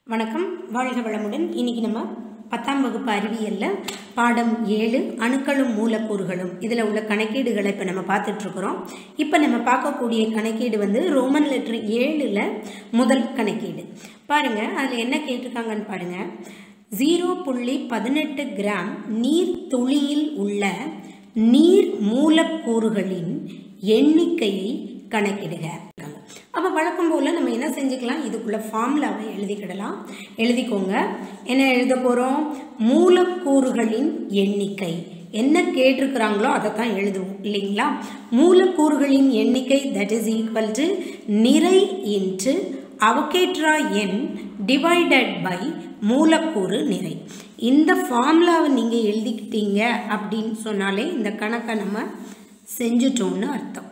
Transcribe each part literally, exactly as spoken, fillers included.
வணக்கம், வாழ்க வளமுடன். இன்னைக்கு நம்ம பத்தாம் வகுப்பு அறிவியல்ல பாடம் ஏழு அணுக்களும் மூலக்கூறுகளும் இதில் உள்ள கணக்கீடுகளை இப்போ நம்ம பார்த்துட்ருக்குறோம். இப்போ நம்ம பார்க்கக்கூடிய கணக்கீடு வந்து ரோமன் லெட்டர் ஏழில் முதல் கணக்கீடு. பாருங்கள், அதில் என்ன கேட்டிருக்காங்கன்னு பாருங்கள். ஜீரோ புள்ளி பதினெட்டு கிராம் நீர் துளியில் உள்ள நீர் மூலக்கூறுகளின் எண்ணிக்கையை கணக்கிடுக. அப்போ வழக்கம் போல் நம்ம என்ன செஞ்சுக்கலாம், இதுக்குள்ள ஃபார்முலாவை எழுதிக்கிடலாம். எழுதிக்கோங்க. என்ன எழுத போகிறோம்? மூலக்கூறுகளின் எண்ணிக்கை என்ன கேட்டிருக்கிறாங்களோ அதை தான் எழுதுவோம் இல்லைங்களா. மூலக்கூறுகளின் எண்ணிக்கை தட் இஸ் ஈக்குவல் டு நிறை இன்ட்டு அவகேட்ரா எண் டிவைடட் பை மூலக்கூறு நிறை. இந்த ஃபார்முலாவை நீங்கள் எழுதிக்கிட்டீங்க அப்படின்னு சொன்னாலே இந்த கணக்கை நம்ம செஞ்சுட்டோம்னு அர்த்தம்.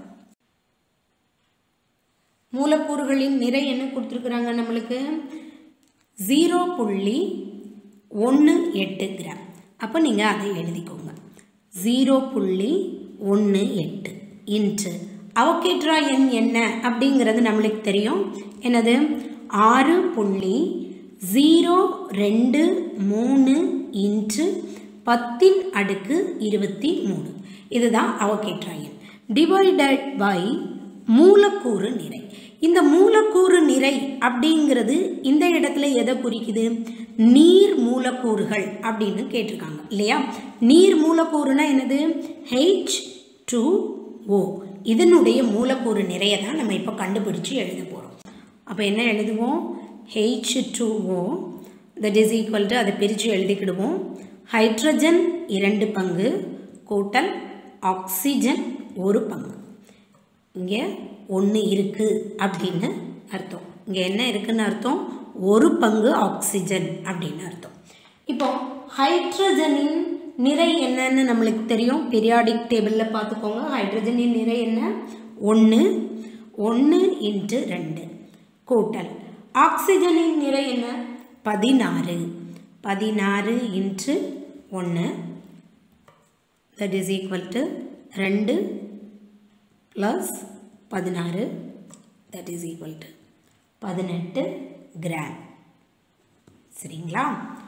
மூலக்கூறுகளின் நிறை என்ன கொடுத்துருக்குறாங்க நம்மளுக்கு? ஜீரோ புள்ளி ஒன்று எட்டு கிராம். அப்போ நீங்கள் அதை எழுதிக்கோங்க. ஜீரோ புள்ளி ஒன்று எட்டு இன்ட்டு அவகேட்ரா எண் என்ன அப்படிங்கிறது நம்மளுக்கு தெரியும். என்னது? ஆறு புள்ளி ஜீரோ ரெண்டு மூணு இன்ட்டு பத்தின் அடுக்கு இருபத்தி மூணு. இதுதான் அவகேட்ரா எண். டிவைடட் பை மூலக்கூறு நிறை. இந்த மூலக்கூறு நிறை அப்படிங்கிறது இந்த இடத்துல எதை குறிக்குது? நீர் மூலக்கூறுகள் அப்படின்னு கேட்டிருக்காங்க இல்லையா. நீர் மூலக்கூறுனா என்னது? H two O. இதனுடைய மூலக்கூறு நிறைய தான் நம்ம இப்போ கண்டுபிடிச்சு எழுத போகிறோம். அப்போ என்ன எழுதுவோம்? H two O that is equal to அதை பிரித்து எழுதிக்கிடுவோம். ஹைட்ரஜன் இரண்டு பங்கு கூட்டல் ஆக்சிஜன் ஒரு பங்கு. இங்கே ஒன்று இருக்குது அப்படின்னு அர்த்தம். இங்கே என்ன இருக்குதுன்னு அர்த்தம்? ஒரு பங்கு ஆக்சிஜன் அப்படின்னு அர்த்தம். இப்போ ஹைட்ரஜனின் நிறை என்னன்னு நம்மளுக்கு தெரியும். பீரியாடிக் டேபிளில் பார்த்துக்கோங்க. ஹைட்ரஜனின் நிறை என்ன? ஒன்று. ஒன்று இன்ட்டு ரெண்டு கூட்டல் ஆக்சிஜனின் நிறை என்ன? பதினாறு. பதினாறு இன்ட்டு ஒன்று தட் இஸ் ஈக்குவல் டு ரெண்டு ப்ளஸ் பதினாறு தட் இஸ் ஈக்குவல் டு பதினெட்டு கிராம். சரிங்களா?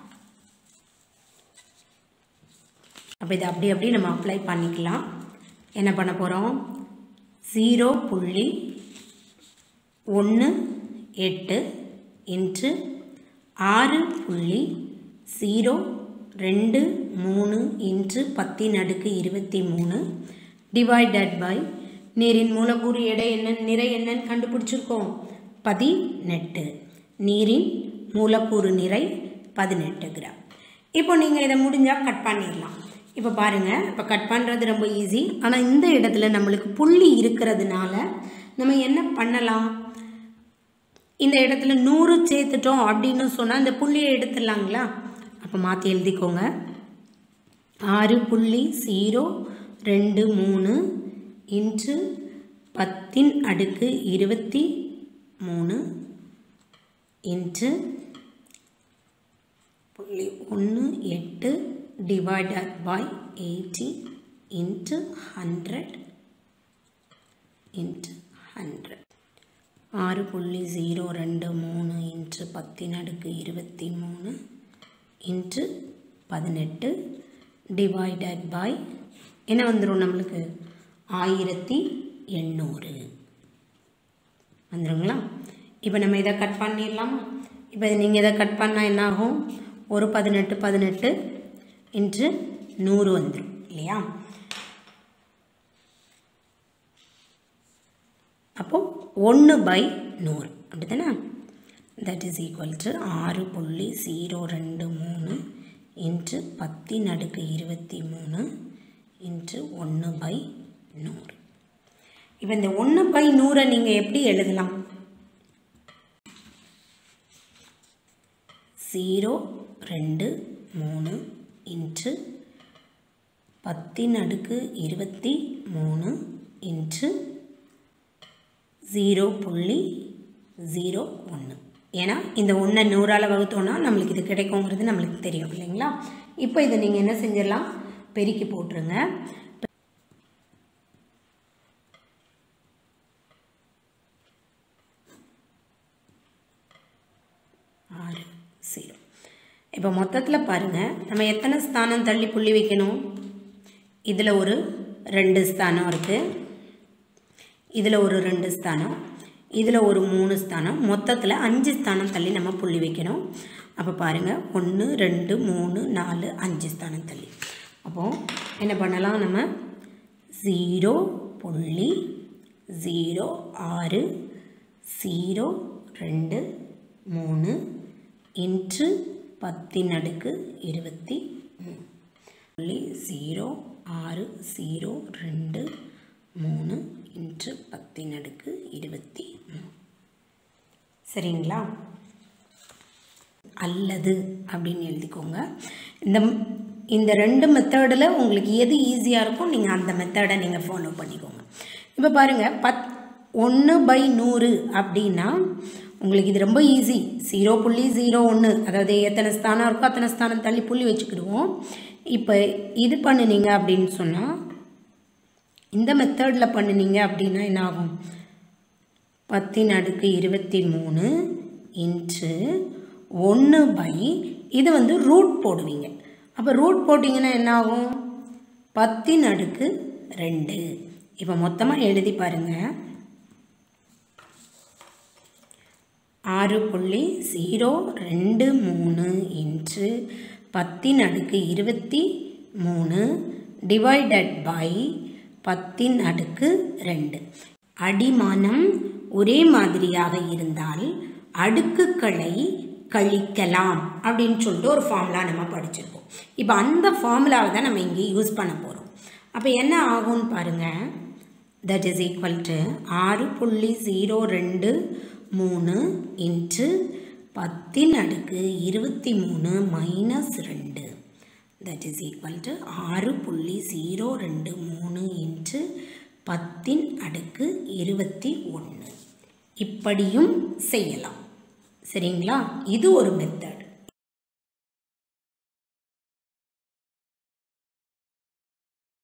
அப்போ இதை அப்படி அப்படி நம்ம அப்ளை பண்ணிக்கலாம். என்ன பண்ண போகிறோம்? ஜீரோ புள்ளி ஒன்று எட்டு இன்ட்டு ஆறு புள்ளி ஜீரோ ரெண்டு மூணு இன்ட்டு பத்தின் அடுக்கு இருபத்தி மூணு டிவைடட் பை நீரின் மூலக்கூறு எடை என்ன, நிறை என்னன்னு கண்டுபிடிச்சிருக்கோம்? பதினெட்டு. நீரின் மூலக்கூறு நிறை பதினெட்டு கிராம். இப்போ நீங்கள் இதை முடிஞ்சால் கட் பண்ணிடலாம். இப்போ பாருங்கள், இப்போ கட் பண்ணுறது ரொம்ப ஈஸி. ஆனால் இந்த இடத்துல நம்மளுக்கு புள்ளி இருக்கிறதுனால நம்ம என்ன பண்ணலாம்? இந்த இடத்துல நூறு சேர்த்துட்டோம் அப்படின்னு சொன்னால் இந்த புள்ளியை எடுத்துடலாங்களா? அப்போ மாற்றி எழுதிக்கோங்க. ஆறு புள்ளி ஜீரோ ரெண்டு மூணு இன்ட்டு பத்தின் அடுக்கு இருபத்தி மூணு இன்ட்டு புள்ளி ஒன்று எட்டு divided by eighty into hundred into hundred. ஆறு புள்ளி ஜீரோ ரெண்டு மூணு இன்ட்டு பத்தின் அடுக்கு இருபத்தி மூணு இன்ட்டு பதினெட்டு டிவைடட் பை என்ன வந்துடும் நம்மளுக்கு? ஆயிரத்தி எண்ணூறு வந்துடுங்களா? இப்போ நம்ம இதை கட் பண்ணிடலாமா? இப்போ நீங்கள் இதை கட் பண்ணால் என்ன ஆகும்? ஒரு பதினெட்டு பதினெட்டு இன்ட்டு நூறு வந்துடும் இல்லையா? அப்போது ஒன்று பை நூறு அப்படி தானே? தட் இஸ் ஈக்குவல் டு ஆறு புள்ளி ஜீரோ ரெண்டு மூணு இன்ட்டு பத்தின் அடுக்கு இருபத்தி மூணு இன்ட்டு ஒன்று பை நூறு. இப்போ இந்த ஒன்று பை நூறை நீங்கள் எப்படி எழுதலாம்? ஜீரோ ரெண்டு மூணு இன்ட்டு பத்தின் அடுக்கு இருபத்தி மூணு இன்ட்டு ஜீரோ புள்ளி ஜீரோ ஒன்று. ஏன்னா இந்த ஒன்றை நூறால் வகுத்தோன்னா நம்மளுக்கு இது கிடைக்குங்கிறது நம்மளுக்கு தெரியும் இல்லைங்களா. இப்போ இதை நீங்கள் என்ன செஞ்சிடலாம்? பெருக்கி போட்டுருங்க. ஆறு இப்போ மொத்தத்தில் பாருங்கள், நம்ம எத்தனை ஸ்தானம் தள்ளி புள்ளி வைக்கணும்? இதில் ஒரு ரெண்டு ஸ்தானம் இருக்குது, இதில் ஒரு ரெண்டு ஸ்தானம், இதில் ஒரு மூணு ஸ்தானம், மொத்தத்தில் அஞ்சு ஸ்தானம் தள்ளி நம்ம புள்ளி வைக்கணும். அப்போ பாருங்கள், ஒன்று ரெண்டு மூணு நாலு அஞ்சு ஸ்தானம் தள்ளி. அப்போது என்ன பண்ணலாம்? நம்ம ஜீரோ புள்ளி ஜீரோ ஆறு ஜீரோ ரெண்டு மூணு இன்ட்டு பத்தின் அடுக்கு இருபத்தி மூணு புள்ளி ஜீரோ ஆறு ஜீரோ ரெண்டு மூணு இன்ட்டு பத்தின் அடுக்கு இருபத்தி மூணு. சரிங்களா? அல்லது அப்படின்னு எழுதிக்கோங்க. இந்த இந்த ரெண்டு மெத்தடில் உங்களுக்கு எது ஈஸியாக இருக்கும் நீங்கள் அந்த மெத்தடை நீங்கள் ஃபாலோ பண்ணிக்கோங்க. இப்போ பாருங்கள், பத் ஒன்று பை நூறு அப்படின்னா உங்களுக்கு இது ரொம்ப ஈஸி. ஜீரோ புள்ளி ஜீரோ ஒன்று, அதாவது எத்தனை ஸ்தானம் இருக்கோ அத்தனை ஸ்தானம் தள்ளி புள்ளி வச்சுக்கிடுவோம். இப்போ இது பண்ணினீங்க அப்படின்னு சொன்னால், இந்த மெத்தடில் பண்ணினீங்க அப்படின்னா என்ன ஆகும்? பத்தின் அடுக்கு இருபத்தி மூணு இன்ட்டு ஒன்று பை, இது வந்து ரூட் போடுவீங்க. அப்போ ரூட் போட்டிங்கன்னா என்ன ஆகும்? பத்தின் அடுக்கு ரெண்டு. இப்போ மொத்தமாக எழுதி பாருங்கள். ஆறு புள்ளி ஜீரோ ரெண்டு மூணு இன்ட்டு பத்தின் அடுக்கு இருபத்தி மூணு டிவைடட் பை பத்தின் அடுக்கு ரெண்டு. அடிமானம் ஒரே மாதிரியாக இருந்தால் அடுக்குகளை கழிக்கலாம் அப்படின்னு சொல்லிட்டு ஒரு ஃபார்முலா நம்ம படிச்சிருக்கோம். இப்போ அந்த ஃபார்முலாவை தான் நம்ம இங்கே யூஸ் பண்ண போகிறோம். அப்போ என்ன ஆகும்னு பாருங்கள். தட் இஸ் ஈக்குவல் டு ஆறு புள்ளி ஜீரோ ரெண்டு மூணு இன்ட்டு பத்தின் அடுக்கு இருபத்தி மூணு மைனஸ் ரெண்டு. தட் இஸ் ஈக்குவல் டு ஆறு புள்ளி ஜீரோ ரெண்டு மூணு இன்ட்டு பத்தின் அடுக்கு இருபத்தி ஒன்று. இப்படியும் செய்யலாம். சரிங்களா? இது ஒரு மெத்தட்.